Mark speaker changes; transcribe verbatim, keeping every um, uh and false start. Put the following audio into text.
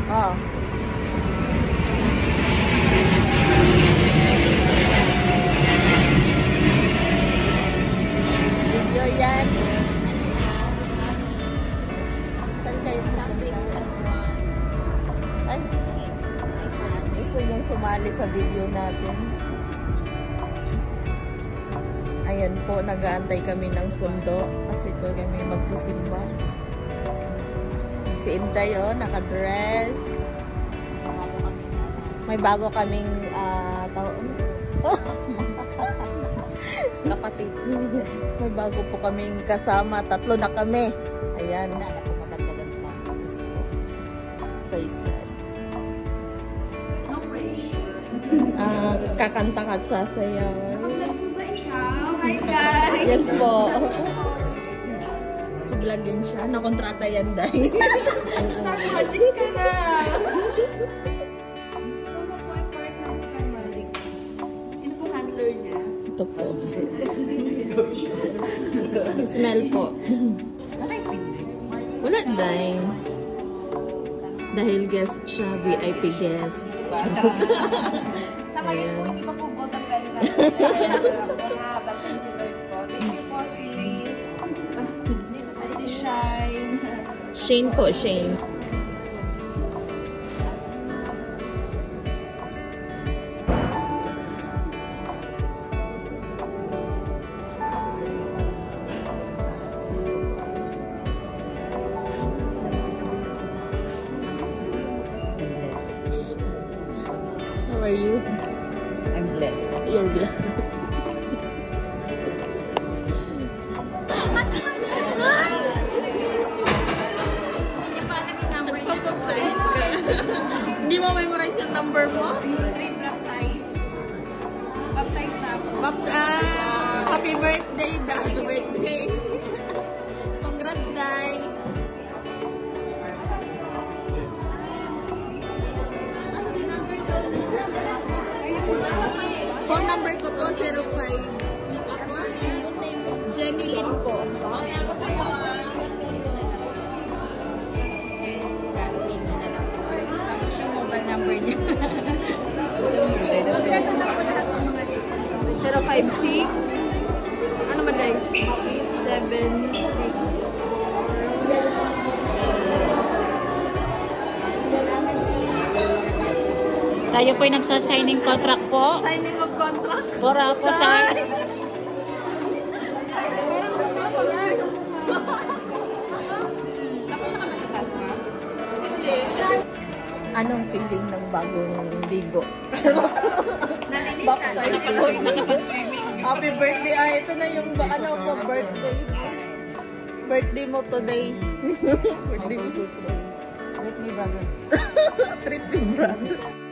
Speaker 1: Oh. Video yan. Saan kayo?
Speaker 2: Sunday to one.
Speaker 1: Ay, gusto niyang sumali sa video natin. Ayan po, nag-aantay kami ng sundo kasi po kami magsisimba. Si Intay, oh, nakadress. May bago kaming uh, taon. Kapatid. May bago po kaming kasama. Tatlo na kami. Ayan.
Speaker 2: Sana po madagdagan pa.
Speaker 1: Yes po. Praise God. Uh, kakanta ka at sasayaw.
Speaker 2: Hi guys!
Speaker 1: Yes po. Vlog yan siya. Nakontrata yan dahil.
Speaker 2: Star Magic ka na! Ano po ang part ng Star Magic? Sino po handler niya?
Speaker 1: Ito po. Smell po. Wala dahil. Dahil guest siya. V I P guest.
Speaker 2: Sa ngayon po, hindi pa po gold ang pwede natin. But thank you Lord po. Thank you po sis. Dito tayo si Shine.
Speaker 1: Shane po, Shane. How are you?
Speaker 2: I'm blessed.
Speaker 1: You're blessed. Nagpa-baptize ka. Hindi mo memorize yung number mo?
Speaker 2: Re-baptize. Baptize na ako.
Speaker 1: Bap ah, happy birthday, da. Happy birthday. Congrats, Day. Phone number ko po, zero five. Ako, Jenny Lynn po.
Speaker 2: Last name na na lang. Tapos yung mobile number niya. zero five six ano ba day? seven
Speaker 3: Tayo po yung nagsa-signing contract po.
Speaker 2: signing of contract.
Speaker 3: Para po sa...
Speaker 1: Anong feeling ng bagong bigo?
Speaker 2: Nalinisan.
Speaker 1: Happy birthday. Ah, ito na yung ba- ano po, birthday. Birthday mo today. Birthday mo today.
Speaker 2: Treat me brother.
Speaker 1: Treat me, brother.